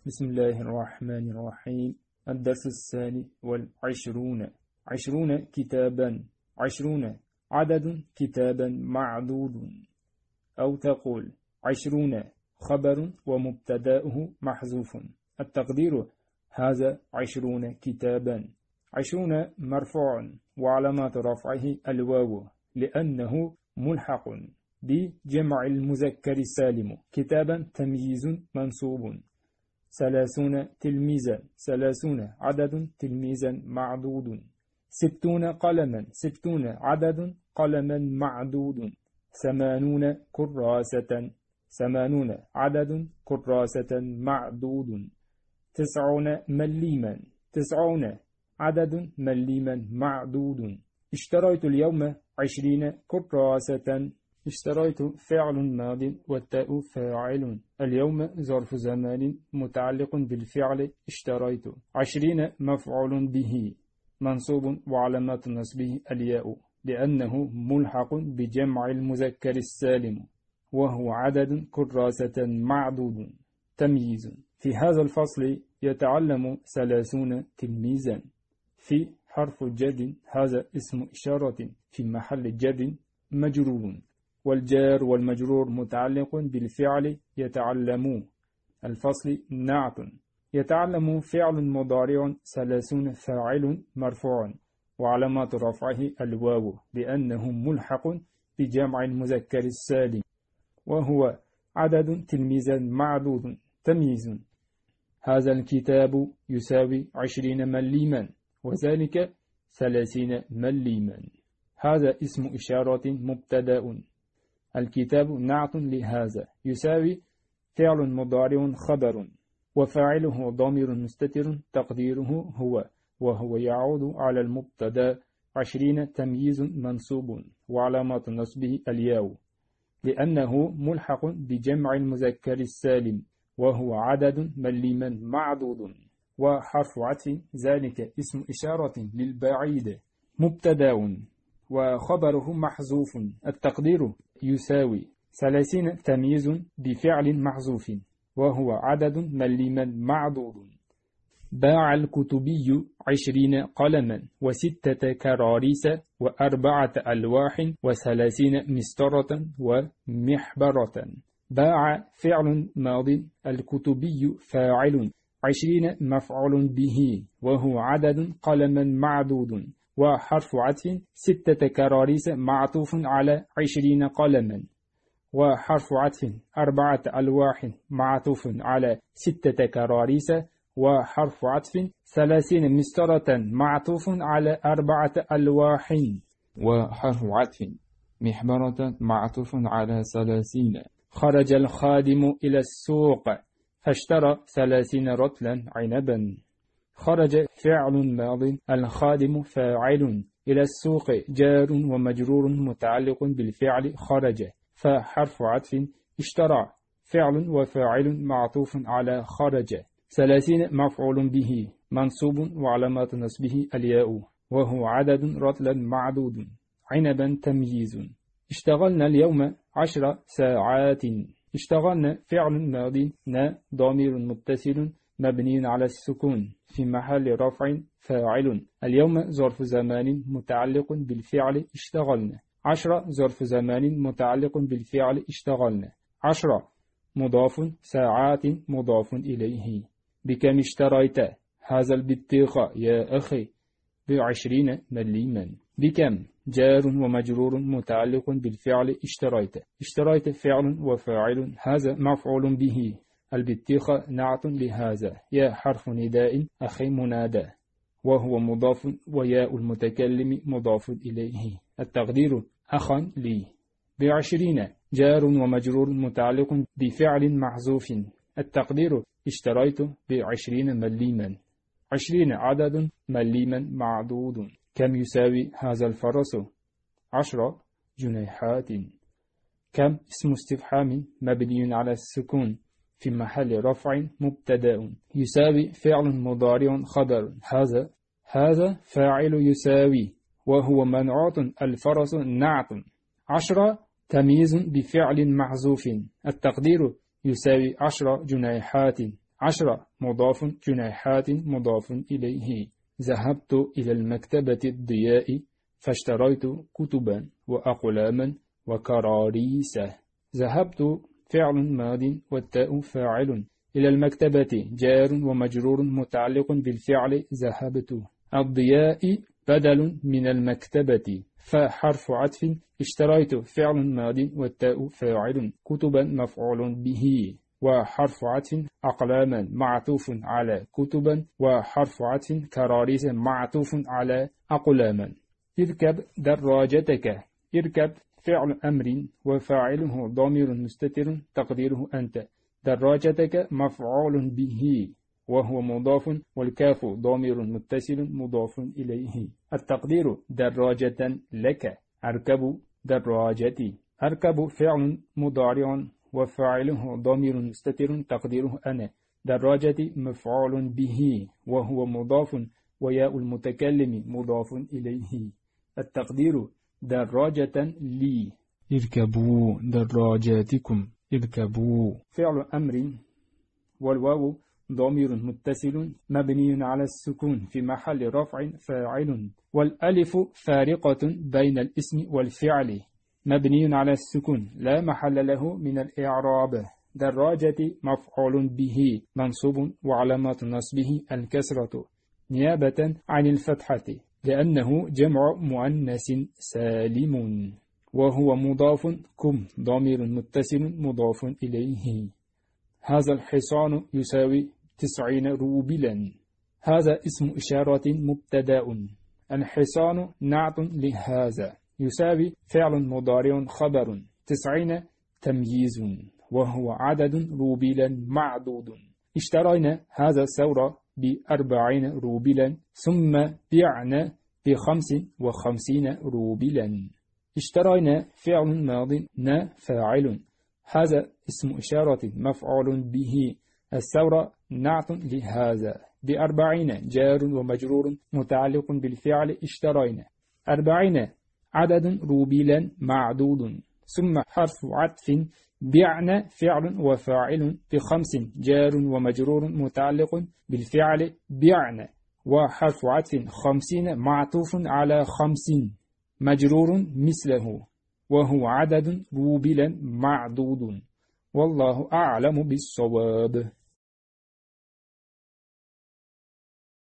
بسم الله الرحمن الرحيم. الدرس 22. 20 كتابا. 20 عدد كتابا معدود. أو تقول 20 خبر ومبتداؤه محذوف. التقدير هذا 20 كتابا. 20 مرفوع وعلامات رفعه الواو لأنه ملحق بجمع المذكر السالم. كتابا تمييز منصوب. 30 تلميذا. 30 عدد تلميذا معدود. 60 قلما. 60 عدد قلما معدود. 80 كراسة. 80 عدد كراسة معدود. 90 مليما. 90 عدد مليما معدود. اشتريت اليوم 20 كراسة. اشتريت فعل ماض والتاء فاعل. اليوم ظرف زمان متعلق بالفعل اشتريت. 20 مفعول به منصوب وعلامات نصبه الياء لأنه ملحق بجمع المذكر السالم وهو عدد كراسة معدود. تمييز. في هذا الفصل يتعلم 30 تلميذا. في حرف جر هذا اسم إشارة في محل جر مجرور، والجار والمجرور متعلق بالفعل يتعلم. الفصل نعت. يتعلم فعل مضارع 30 فاعل مرفوع وعلامات رفعه الواو لأنه ملحق بجمع المذكر السالم وهو عدد تلميذا معدود. تمييز. هذا الكتاب يساوي 20 مليما وذلك 30 مليما. هذا اسم إشارة مبتدأ. الكتاب نعت لهذا يساوي فعل مضارع خبر وفاعله ضمير مستتر تقديره هو وهو يعود على المبتدا. 20 تمييز منصوب وعلامات نصبه الياء لأنه ملحق بجمع المذكر السالم وهو عدد مليما معدود. وحرف عطف ذلك اسم إشارة للبعيد مبتدا وخبره محذوف. التقدير يساوي 30 تمييز بفعل محذوف وهو عدد مليما معدود. باع الكتبي 20 قلما و6 كراريس و4 ألواح و30 مسطرة ومحبرة. باع فعل ماض الكتبي فاعل 20 مفعول به وهو عدد قلما معدود. وحرف عطف 6 كراريس معطوف على 20 قلما. وحرف عطف 4 ألواح معطوف على 6 كراريس. وحرف عطف 30 مسطرة معطوف على 4 ألواح. وحرف عطف محبرة معطوف على 30. خرج الخادم إلى السوق فاشترى 30 رطلا عنبا. خرج فعل ماض الخادم فاعل إلى السوق جار ومجرور متعلق بالفعل خرج. فحرف عطف اشترى فعل وفاعل معطوف على خرج. 30 مفعول به منصوب وعلامات نصبه الياء وهو عدد رطلا معدود. عنبا تمييز. اشتغلنا اليوم 10 ساعات. اشتغلنا فعل ماضي ضمير متصل مبني على السكون في محل رفع فاعل. اليوم ظرف زمان متعلق بالفعل اشتغلنا. 10 ظرف زمان متعلق بالفعل اشتغلنا. 10 مضاف ساعات مضاف إليه. بكم اشتريت هذا البطيخ يا أخي؟ ب20 مليما. بكم جار ومجرور متعلق بالفعل اشتريت. اشتريت فعل وفاعل هذا مفعول به. البطيخ نعت لهذا. يا حرف نداء أخي منادى وهو مضاف وياء المتكلم مضاف إليه. التقدير أخا لي. 20 جار ومجرور متعلق بفعل محذوف. التقدير اشتريت 20 مليما. 20 عدد مليما معدود. كم يساوي هذا الفرس؟ 10 جنيهات. كم اسم استفهام مبني على السكون في محل رفع مبتدأ. يساوي فعل مضارع خبر هذا فاعل يساوي وهو منعوت. الفرس نعت. 10 تمييز بفعل محذوف. التقدير يساوي 10 جنيهات. 10 مضاف جنيحات مضاف إليه. ذهبت إلى المكتبة الضياء فاشتريت كتبا وأقلاما وكراريس. ذهبت فعل ماض والتاء فاعل. إلى المكتبة جار ومجرور متعلق بالفعل ذهبت. الضياء بدل من المكتبة. فحرف عطف. اشتريت فعل ماض والتاء فاعل. كتبا مفعول به وحرف عطف. أقلاما معطوف على كتبا وحرف عطف. كراريس معطوف على أقلاما. اركب دراجتك. اركب فعل أمر وفاعله ضمير مستتر تقديره أنت. دراجتك مفعول به وهو مضاف والكاف ضمير متصل مضاف إليه. التقدير دراجة لك. أركب دراجتي. أركب فعل مضارع وفاعله ضمير مستتر تقديره أنا. دراجتي مفعول به وهو مضاف وياء المتكلم مضاف إليه. التقدير دراجة لي. اركبوا دراجاتكم. اركبوا فعل أمر والواو ضمير متصل مبني على السكون في محل رفع فاعل. والألف فارقة بين الاسم والفعل مبني على السكون لا محل له من الإعراب. دراجة مفعول به منصوب وعلامات نصبه الكسرة نيابة عن الفتحة لأنه جمع مؤنث سالم. وهو مضاف كم ضمير متصل مضاف إليه. هذا الحصان يساوي 90 روبلا. هذا اسم إشارة مبتدأ. الحصان نعت لهذا. يساوي فعل مضارع خبر. 90 تمييز وهو عدد روبلا معدود. اشترينا هذا الثور ب40 روبلا ثم بعنا ب55 روبلا. اشترينا فعل ماض نا فاعل. هذا اسم إشارة مفعول به. الثور نعت لهذا. ب40 جار ومجرور متعلق بالفعل اشترينا. 40 عدد روبلا معدود. ثم حرف عطف. بعنا فعل وفاعل. ب5 جار ومجرور متعلق بالفعل بعنا وحرف عطف 50 معطوف على 50 مجرور مثله وهو عدد روبلا معدود. والله أعلم بالصواب.